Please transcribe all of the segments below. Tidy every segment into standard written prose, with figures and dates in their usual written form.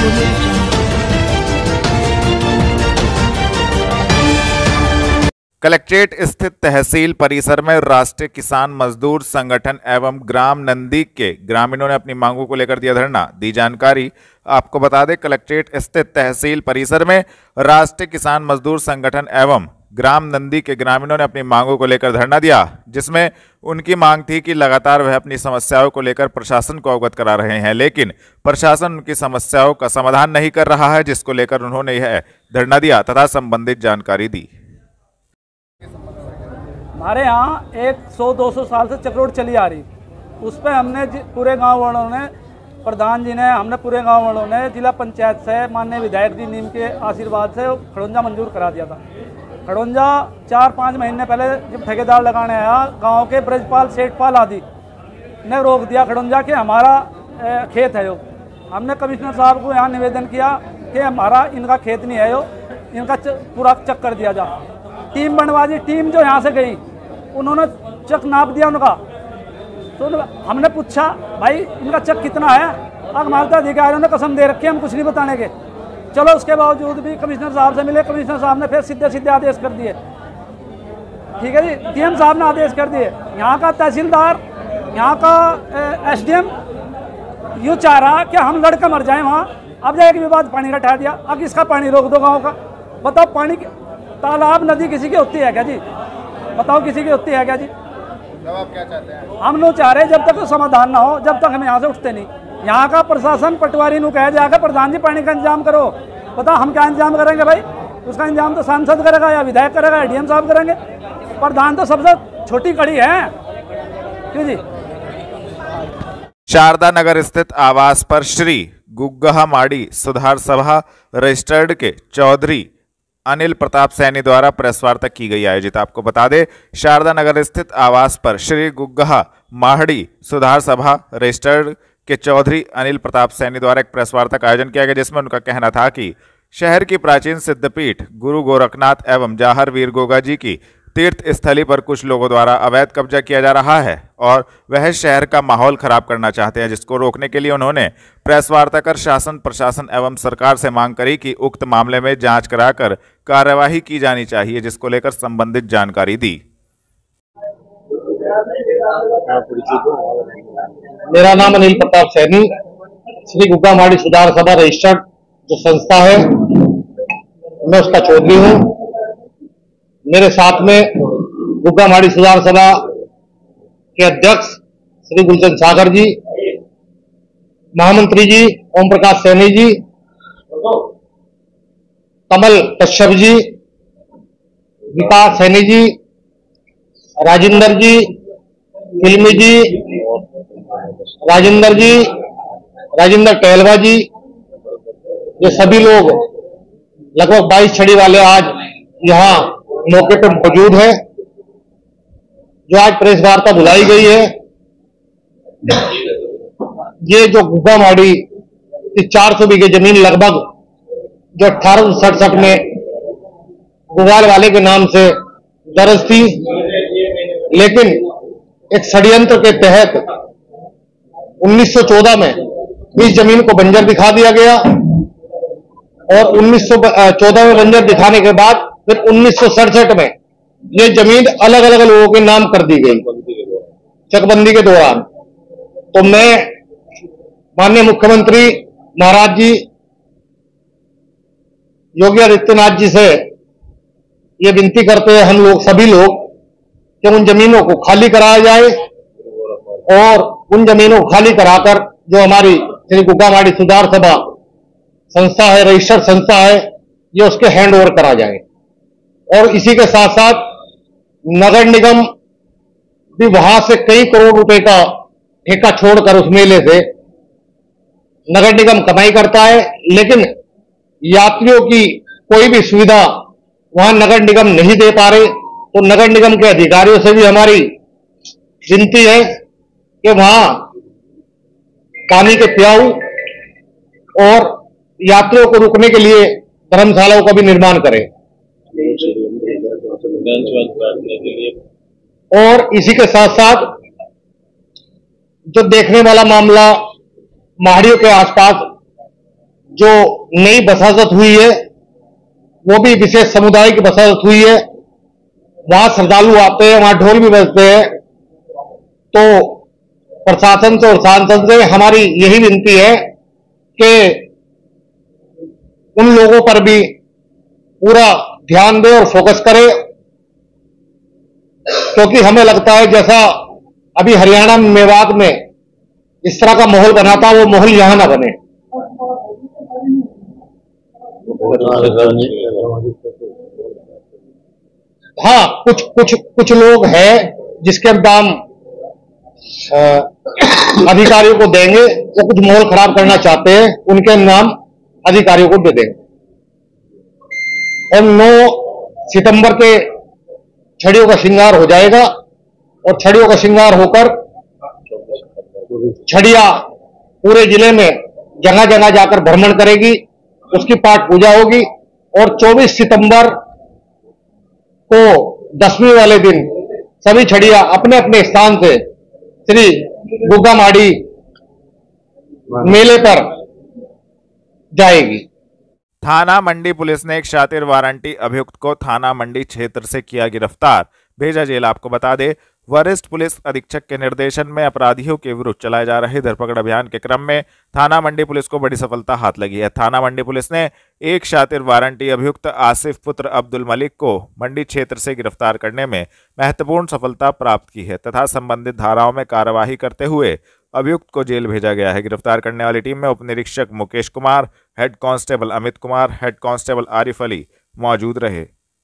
Collectorate स्थित तहसील परिसर में राष्ट्रीय किसान मजदूर संगठन एवं ग्राम नंदी के ग्रामीणों ने अपनी मांगों को लेकर दिया धरना। दी जानकारी, आपको बता दें, कलेक्ट्रेट स्थित तहसील परिसर में राष्ट्रीय किसान मजदूर संगठन एवं ग्राम नंदी के ग्रामीणों ने अपनी मांगों को लेकर धरना दिया, जिसमें उनकी मांग थी कि लगातार वह अपनी समस्याओं को लेकर प्रशासन को अवगत करा रहे हैं, लेकिन प्रशासन उनकी समस्याओं का समाधान नहीं कर रहा है, जिसको लेकर उन्होंने यह धरना दिया तथा संबंधित जानकारी दी। हमारे यहाँ 100-200 साल से चक्रोड चली आ रही, उस पर हमने पूरे गांव वालों ने, प्रधान जी ने, हमने पूरे गांव वालों ने जिला पंचायत से माननीय विधायक जी नीम के आशीर्वाद से खड़ोंजा मंजूर करा दिया था। खड़ोंजा 4-5 महीने पहले जब ठेकेदार लगाने आया, गांव के ब्रजपाल सेठपाल आदि ने रोक दिया खड़ोंजा के हमारा खेत है यो। हमने कमिश्नर साहब को यहाँ निवेदन किया कि हमारा इनका खेत नहीं है यो, इनका पूरा चेक कर दिया जा। टीम बनवा दी, टीम जो यहाँ से गई उन्होंने चेक नाप दिया उनका, तो हमने पूछा भाई इनका चेक कितना है, अब हमारे अधिकारियों ने कसम दे रखी है हम कुछ नहीं बताने के। चलो उसके बावजूद भी कमिश्नर साहब से मिले, कमिश्नर साहब ने फिर सीधे आदेश कर दिए। ठीक है जी, डीएम साहब ने आदेश कर दिए। यहाँ का तहसीलदार, यहाँ का एसडीएम यूँ चाह रहा कि हम लड़के मर जाएं वहाँ। अब जाके विवाद पानी का ठहर दिया, अब इसका पानी रोक दो गाँव का। बताओ, पानी तालाब नदी किसी की होती है क्या जी? बताओ, किसी की होती है क्या जी? जवाब क्या चाहते हैं? हम लोग चाह रहे हैं जब तक समाधान ना हो, जब तक हम यहाँ से उठते नहीं। यहाँ का प्रशासन पटवारी को कह जाकर प्रधान जी पानी का इंतजाम करो। बताओ हम क्या इंतजाम करेंगे भाई? उसका इंतजाम तो सांसद करेगा या विधायक करेगा या डीएम साहब करेंगे। प्रधान तो सबसे छोटी कड़ी है, क्यों जी? शारदा नगर स्थित आवास पर श्री गुग्गा माड़ी सुधार सभा रजिस्टर्ड के चौधरी अनिल प्रताप सैनी द्वारा प्रेस वार्ता की गई आयोजित। आपको बता दें, शारदा नगर स्थित आवास पर श्री गुग्गा माड़ी सुधार सभा रजिस्टर्ड के चौधरी अनिल प्रताप सैनी द्वारा एक प्रेस वार्ता का आयोजन किया गया, जिसमें उनका कहना था कि शहर की प्राचीन सिद्धपीठ गुरु गोरखनाथ एवं जाहर वीर गोगा जी की तीर्थ स्थली पर कुछ लोगों द्वारा अवैध कब्जा किया जा रहा है और वह शहर का माहौल खराब करना चाहते हैं, जिसको रोकने के लिए उन्होंने प्रेस वार्ता कर शासन, प्रशासन एवं सरकार से मांग करी कि उक्त मामले में जांच कराकर कार्यवाही की जानी चाहिए, जिसको लेकर संबंधित जानकारी दी। मेरा नाम अनिल प्रताप सैनी, श्री गुग्गा माड़ी सुधार सभा रजिस्टर्ड जो संस्था है, मैं उसका चौधरी हूँ। मेरे साथ में गुग्गा माड़ी सुधार सभा के अध्यक्ष श्री गुलचंद सागर जी, महामंत्री जी ओम प्रकाश सैनी जी, कमल कश्यप जी, विकास सैनी जी, राजेंद्र जी, फिल्मी जी, राजेंद्र जी, राजेंद्र टहलवा जी, ये सभी लोग लगभग 22 छड़ी वाले आज यहाँ मौके पर मौजूद है। जो आज प्रेस वार्ता बुलाई गई है, ये जो गुग्गा माड़ी 400 बीघे जमीन लगभग जो 1867 में गुगाल वाले के नाम से दर्ज थी, लेकिन एक षड्यंत्र के तहत 1914 में इस जमीन को बंजर दिखा दिया गया और 1914 में बंजर दिखाने के बाद फिर 1967 में ये जमीन अलग अलग लोगों के नाम कर दी गई चकबंदी के दौरान। तो मैं माननीय मुख्यमंत्री महाराज जी योगी आदित्यनाथ जी से ये विनती करते हैं हम लोग सभी लोग कि उन जमीनों को खाली कराया जाए और उन जमीनों को खाली कराकर जो हमारी श्री गुग्गा माड़ी सुधार सभा संस्था है, रजिस्टर्ड संस्था है, ये उसके हैंड ओवर करा जाए। और इसी के साथ साथ नगर निगम भी वहां से कई करोड़ रुपए का ठेका छोड़कर उस मेले से नगर निगम कमाई करता है, लेकिन यात्रियों की कोई भी सुविधा वहां नगर निगम नहीं दे पा रहे। तो नगर निगम के अधिकारियों से भी हमारी विनती है कि वहां पानी के प्याऊ और यात्रियों को रुकने के लिए धर्मशालाओं का भी निर्माण करें। और इसी के साथ साथ जो देखने वाला मामला माड़ियों के आसपास जो नई बसात हुई है वो भी विशेष समुदाय की बसात हुई है। वहां श्रद्धालु आते हैं, वहां ढोल भी बजते हैं। तो प्रशासन से और सांसद से हमारी यही विनती है कि उन लोगों पर भी पूरा ध्यान दे और फोकस करे, क्योंकि हमें लगता है जैसा अभी हरियाणा में मेवात में इस तरह का माहौल बना था, वो माहौल यहां ना बने। हाँ, कुछ लोग हैं जिसके दाम अधिकारियों को देंगे, वो कुछ माहौल खराब करना चाहते हैं, उनके नाम अधिकारियों को दे देंगे। और 9 सितंबर के छड़ियों का श्रृंगार हो जाएगा और छड़ियों का श्रृंगार होकर छड़िया पूरे जिले में जगह जगह जाकर भ्रमण करेगी, उसकी पाठ पूजा होगी। और 24 सितंबर को दशमी वाले दिन सभी छड़िया अपने अपने स्थान से श्री गुग्गा माड़ी मेले पर जाएगी। थाना मंडी पुलिस ने एक शातिर वारंटी अभियुक्त को थाना मंडी क्षेत्र से किया गिरफ्तार, भेजा जेल। आपको बता दें, वरिष्ठ पुलिस अधीक्षक के निर्देशन में अपराधियों के विरुद्ध चलाए जा रहे धरपकड़ अभियान के क्रम में थाना मंडी पुलिस को बड़ी सफलता हाथ लगी है। थाना मंडी पुलिस ने एक शातिर वारंटी अभियुक्त आसिफ पुत्र अब्दुल मलिक को मंडी क्षेत्र से गिरफ्तार करने में महत्वपूर्ण सफलता प्राप्त की है तथा संबंधित धाराओं में कार्यवाही करते हुए अभियुक्त को जेल भेजा गया है। गिरफ्तार करने वाली टीम में उप निरीक्षक Mukesh Kumar, head constable Amit Kumar, head constable Arif Ali मौजूद रहे।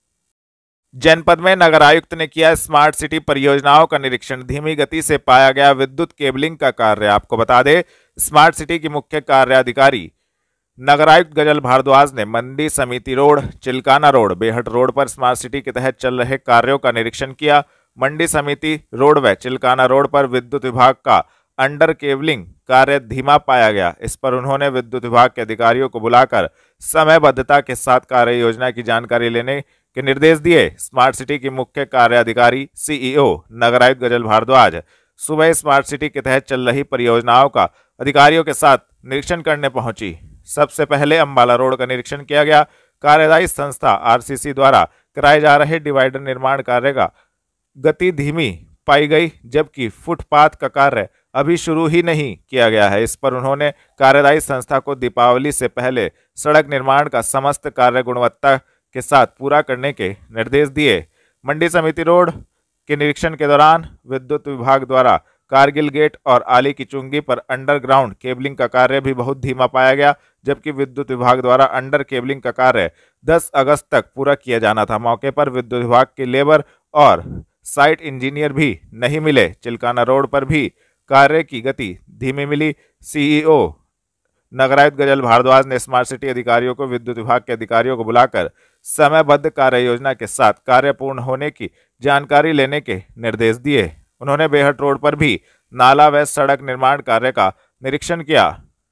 जनपद में नगर आयुक्त ने किया स्मार्ट सिटी परियोजनाओं का निरीक्षण, धीमी गति से पाया गया विद्युत केबलिंग का कार्य। आपको बता दें, स्मार्ट सिटी की मुख्य कार्याधिकारी नगर आयुक्त गजल भारद्वाज ने Mandi Samiti road, Chilkana road, Behat road पर स्मार्ट सिटी के तहत चल रहे कार्यों का निरीक्षण किया। मंडी समिति रोड व चिल्काना रोड पर विद्युत विभाग का अंडर केबलिंग कार्य धीमा पाया गया। इस पर उन्होंने विद्युत विभाग के अधिकारियों को बुलाकर समयबद्धता के साथ कार्य योजना की जानकारी लेने के निर्देश दिए। स्मार्ट सिटी की मुख्य कार्याधिकारी सीईओ नगर आयुक्त गजल भारद्वाज सुबह स्मार्ट सिटी के तहत चल रही परियोजनाओं का अधिकारियों के साथ निरीक्षण करने पहुंची। सबसे पहले अंबाला रोड का निरीक्षण किया गया। कार्यदायी संस्था आरसीसी द्वारा कराए जा रहे डिवाइडर निर्माण कार्य का गति धीमी पाई गई, जबकि फुटपाथ का कार्य अभी शुरू ही नहीं किया गया है। इस पर उन्होंने कार्यदायी संस्था को दीपावली से पहले सड़क निर्माण का समस्त कार्य गुणवत्ता के साथ पूरा करने के निर्देश दिए। मंडी समिति रोड के निरीक्षण के दौरान विद्युत विभाग द्वारा कारगिल गेट और आली की चुंगी पर अंडरग्राउंड केबलिंग का कार्य भी बहुत धीमा पाया गया, जबकि विद्युत विभाग द्वारा अंडर केबलिंग का कार्य 10 अगस्त तक पूरा किया जाना था। मौके पर विद्युत विभाग के लेबर और साइट इंजीनियर भी नहीं मिले। चिल्काना रोड पर भी कार्य की गति धीमी मिली। सीईओ नगर आयुक्त गजल भारद्वाज ने स्मार्ट सिटी अधिकारियों को विद्युत विभाग के अधिकारियों को बुलाकर समयबद्ध कार्य योजना के साथ कार्य पूर्ण होने की जानकारी लेने के निर्देश दिए। उन्होंने बेहट रोड पर भी नाला व सड़क निर्माण कार्य का निरीक्षण किया।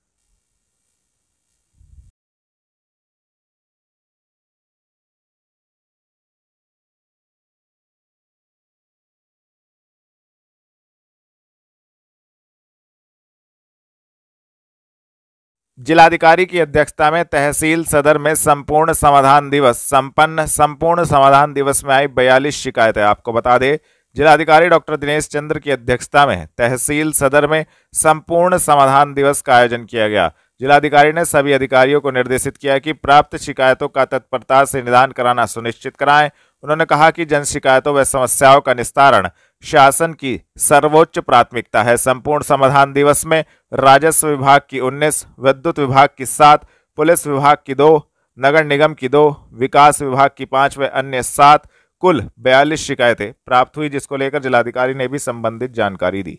जिलाधिकारी की अध्यक्षता में तहसील सदर में संपूर्ण समाधान दिवस संपन्न। संपूर्ण समाधान दिवस में आई 42 शिकायतें। आपको बता दें, जिलाधिकारी डॉक्टर दिनेश चंद्र की अध्यक्षता में तहसील सदर में संपूर्ण समाधान दिवस का आयोजन किया गया। जिलाधिकारी ने सभी अधिकारियों को निर्देशित किया कि प्राप्त शिकायतों का तत्परता से निदान कराना सुनिश्चित कराएं। उन्होंने कहा कि जन शिकायतों व समस्याओं का निस्तारण शासन की सर्वोच्च प्राथमिकता है। संपूर्ण समाधान दिवस में राजस्व विभाग की 19, विद्युत विभाग की 7, पुलिस विभाग की 2, नगर निगम की 2, विकास विभाग की 5 व अन्य 7 कुल 42 शिकायतें प्राप्त हुई, जिसको लेकर जिलाधिकारी ने भी संबंधित जानकारी दी।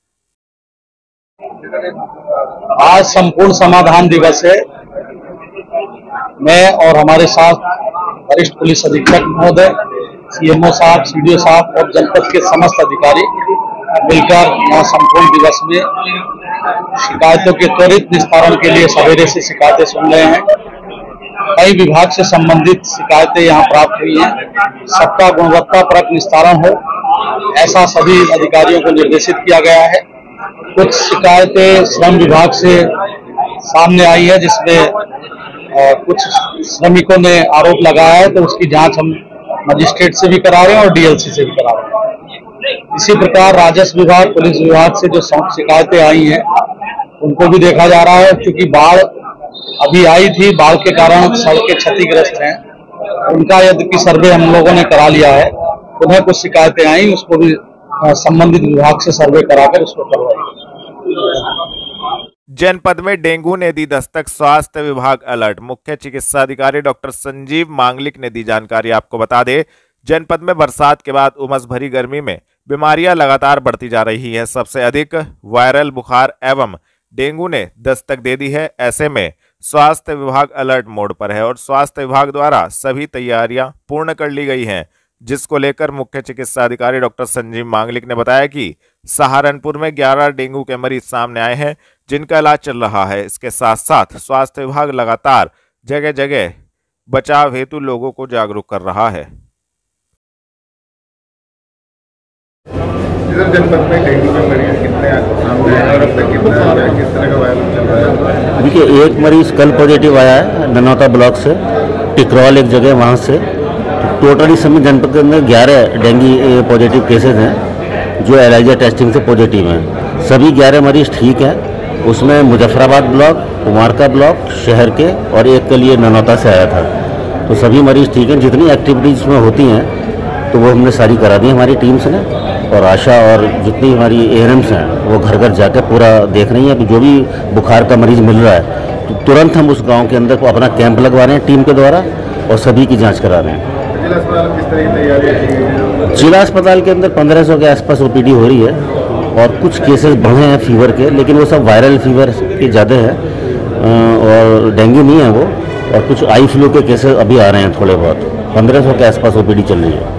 आज संपूर्ण समाधान दिवस है। मैं और हमारे साथ वरिष्ठ पुलिस अधीक्षक महोदय, सीएमओ साहब, सीडीओ साहब और जनपद के समस्त अधिकारी मिलकर यहाँ संपूर्ण दिवस में शिकायतों के त्वरित निस्तारण के लिए सवेरे से शिकायतें सुन रहे हैं। कई विभाग से संबंधित शिकायतें यहाँ प्राप्त हुई हैं। सबका गुणवत्तापरक निस्तारण हो, ऐसा सभी अधिकारियों को निर्देशित किया गया है। कुछ शिकायतें श्रम विभाग से सामने आई है, जिसमें कुछ श्रमिकों ने आरोप लगाया है, तो उसकी जांच हम मजिस्ट्रेट से भी करा रहे हैं और डीएलसी से भी करा रहे हैं। इसी प्रकार राजस्व विभाग, पुलिस विभाग से जो शिकायतें आई हैं उनको भी देखा जा रहा है। क्योंकि बाढ़ अभी आई थी, बाढ़ के कारण सड़कें क्षतिग्रस्त हैं, उनका यद्यपि सर्वे हम लोगों ने करा लिया है, उन्हें कुछ शिकायतें आई, उसको भी संबंधित विभाग से सर्वे कराकर उसको करवाएंगे। जनपद में डेंगू ने दी दस्तक, स्वास्थ्य विभाग अलर्ट। मुख्य चिकित्सा अधिकारी डॉक्टर संजीव मांगलिक ने दी जानकारी। आपको बता दें, जनपद में बरसात के बाद उमस भरी गर्मी में बीमारियां लगातार बढ़ती जा रही है। सबसे अधिक वायरल बुखार एवं डेंगू ने दस्तक दे दी है। ऐसे में स्वास्थ्य विभाग अलर्ट मोड पर है और स्वास्थ्य विभाग द्वारा सभी तैयारियां पूर्ण कर ली गई हैं, जिसको लेकर मुख्य चिकित्सा अधिकारी डॉक्टर संजीव मांगलिक ने बताया कि सहारनपुर में 11 डेंगू के मरीज सामने आए हैं, जिनका इलाज चल रहा है। इसके साथ साथ स्वास्थ्य विभाग लगातार जगह जगह बचाव हेतु लोगों को जागरूक कर रहा है। इधर जनपद में डेंगू के मरीज कितने सामने आए और अब तक कितना आ रहा है, किस तरह का वायरस चल रहा है? देखिए, एक मरीज कल पॉजिटिव आया है ननौता ब्लॉक से, टिकरौल एक जगह वहाँ से। टोटली समय जनपद के अंदर 11 डेंगू पॉजिटिव केसेज हैं जो एलाइजा टेस्टिंग से पॉजिटिव हैं। सभी 11 मरीज ठीक हैं। उसमें मुजफ्फराबाद ब्लॉक, कुमारका ब्लॉक शहर के और एक के लिए ननौता से आया था। तो सभी मरीज ठीक हैं। जितनी एक्टिविटीज़ में होती हैं तो वो हमने सारी करा दी हमारी टीम्स ने, और आशा और जितनी हमारी एएनएम्स हैं वो घर घर जाकर पूरा देख रही हैं कि जो भी बुखार का मरीज मिल रहा है तो तुरंत हम उस गाँव के अंदर को अपना कैंप लगवा रहे हैं टीम के द्वारा और सभी की जाँच करा रहे हैं। जिला अस्पताल में किस तरह की तैयारी की गई है? जिला अस्पताल के अंदर 1500 के आसपास ओपीडी हो रही है और कुछ केसेस बढ़े हैं फीवर के, लेकिन वो सब वायरल फीवर के ज़्यादा हैं और डेंगू नहीं है वो, और कुछ आई फ्लू के केसेस अभी आ रहे हैं थोड़े बहुत। 1500 के आसपास ओपीडी चल रही है।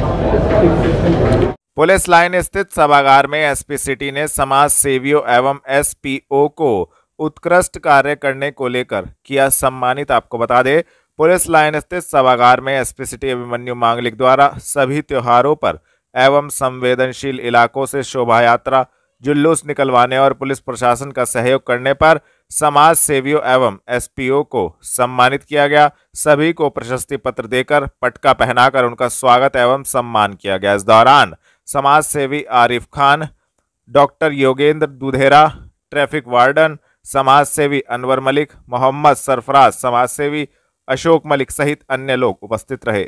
पुलिस लाइन स्थित सभागार में एसपी सिटी ने समाज सेवियों एवं एसपीओ को उत्कृष्ट कार्य करने को लेकर किया सम्मानित। आपको बता दें, पुलिस लाइन स्थित सभागार में एसपी सिटी अभिमन्यु मांगलिक द्वारा सभी त्योहारों पर एवं संवेदनशील इलाकों से शोभा यात्रा, जुलूस निकलवाने और पुलिस प्रशासन का सहयोग करने पर समाज सेवियों एवं एसपीओ को सम्मानित किया गया। सभी को प्रशस्ति पत्र देकर पटका पहनाकर उनका स्वागत एवं सम्मान किया गया। इस दौरान समाज सेवी Arif Khan, doctor Yogendra Dudhera, traffic warden समाज सेवी अनवर मलिक, मोहम्मद सरफराज समाज सेवी, अशोक मलिक सहित अन्य लोग उपस्थित रहे।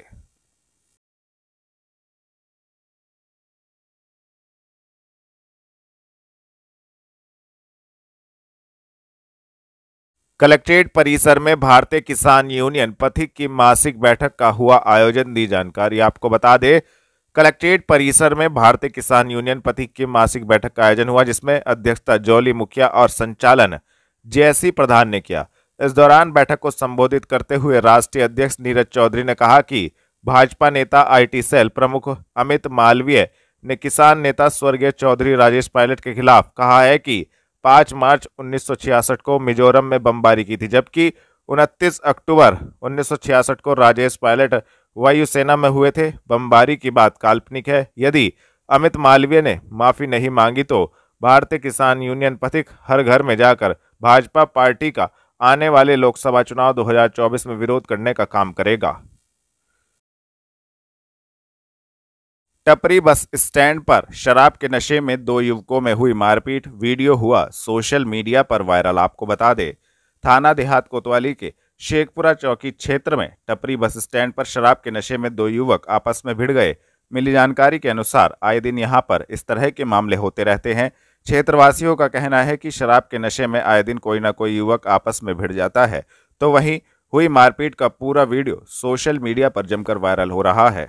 कलेक्ट्रेट परिसर में भारतीय किसान यूनियन पथिक की मासिक बैठक का हुआ आयोजन। दी जानकारी। आपको बता दें, कलेक्ट्रेट परिसर में भारतीय किसान यूनियन पथिक की मासिक बैठक का आयोजन हुआ, जिसमें अध्यक्षता जॉली मुखिया और संचालन जयसी प्रधान ने किया। इस दौरान बैठक को संबोधित करते हुए राष्ट्रीय अध्यक्ष नीरज चौधरी ने कहा कि भाजपा नेता आईटी सेल प्रमुख अमित मालवीय ने किसान नेता स्वर्गीय चौधरी राजेश पायलट के खिलाफ कहा है कि 5 मार्च 1966 को मिजोरम में बमबारी की थी, जबकि 29 अक्टूबर 1966 को राजेश पायलट वायुसेना में हुए थे। बमबारी की बात काल्पनिक है। यदि अमित मालवीय ने माफी नहीं मांगी तो भारतीय किसान यूनियन पथिक हर घर में जाकर भाजपा पार्टी का आने वाले लोकसभा चुनाव 2024 में विरोध करने का काम करेगा। टपरी बस स्टैंड पर शराब के नशे में 2 युवकों में हुई मारपीट, वीडियो हुआ सोशल मीडिया पर वायरल। आपको बता दें, थाना देहात कोतवाली के शेखपुरा चौकी क्षेत्र में टपरी बस स्टैंड पर शराब के नशे में 2 युवक आपस में भिड़ गए। मिली जानकारी के अनुसार आए दिन यहां पर इस तरह के मामले होते रहते हैं। क्षेत्रवासियों का कहना है कि शराब के नशे में आए दिन कोई ना कोई युवक आपस में भिड़ जाता है। तो वहीं हुई मारपीट का पूरा वीडियो सोशल मीडिया पर जमकर वायरल हो रहा है।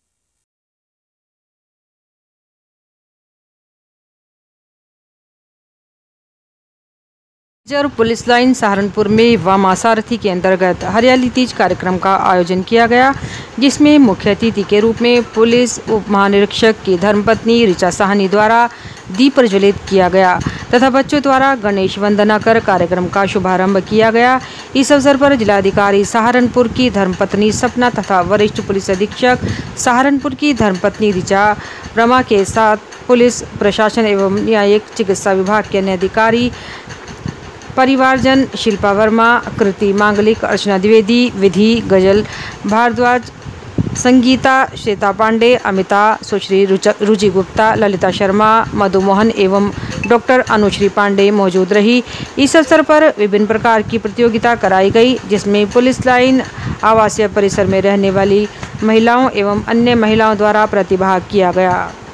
पुलिस लाइन सहारनपुर में वामा सारथी के अंतर्गत हरियाली तीज कार्यक्रम का आयोजन किया गया, जिसमें मुख्य अतिथि के रूप में पुलिस उप महानिरीक्षक की धर्मपत्नी ऋचा साहनी द्वारा दीप प्रज्वलित किया गया तथा बच्चों द्वारा गणेश वंदना कर कार्यक्रम का शुभारंभ किया गया। इस अवसर पर जिलाधिकारी सहारनपुर की धर्मपत्नी सपना तथा वरिष्ठ पुलिस अधीक्षक सहारनपुर की धर्मपत्नी ऋचा रमा के साथ पुलिस प्रशासन एवं न्यायिक चिकित्सा विभाग के अन्य अधिकारी परिवारजन शिल्पा वर्मा, कृति मांगलिक, अर्चना द्विवेदी, विधि गजल भारद्वाज, संगीता श्वेता पांडे, अमिता, सुश्री रुचि गुप्ता, ललिता शर्मा, मधु मोहन एवं डॉक्टर अनुश्री पांडे मौजूद रही। इस अवसर पर विभिन्न प्रकार की प्रतियोगिता कराई गई, जिसमें पुलिस लाइन आवासीय परिसर में रहने वाली महिलाओं एवं अन्य महिलाओं द्वारा प्रतिभाग किया गया।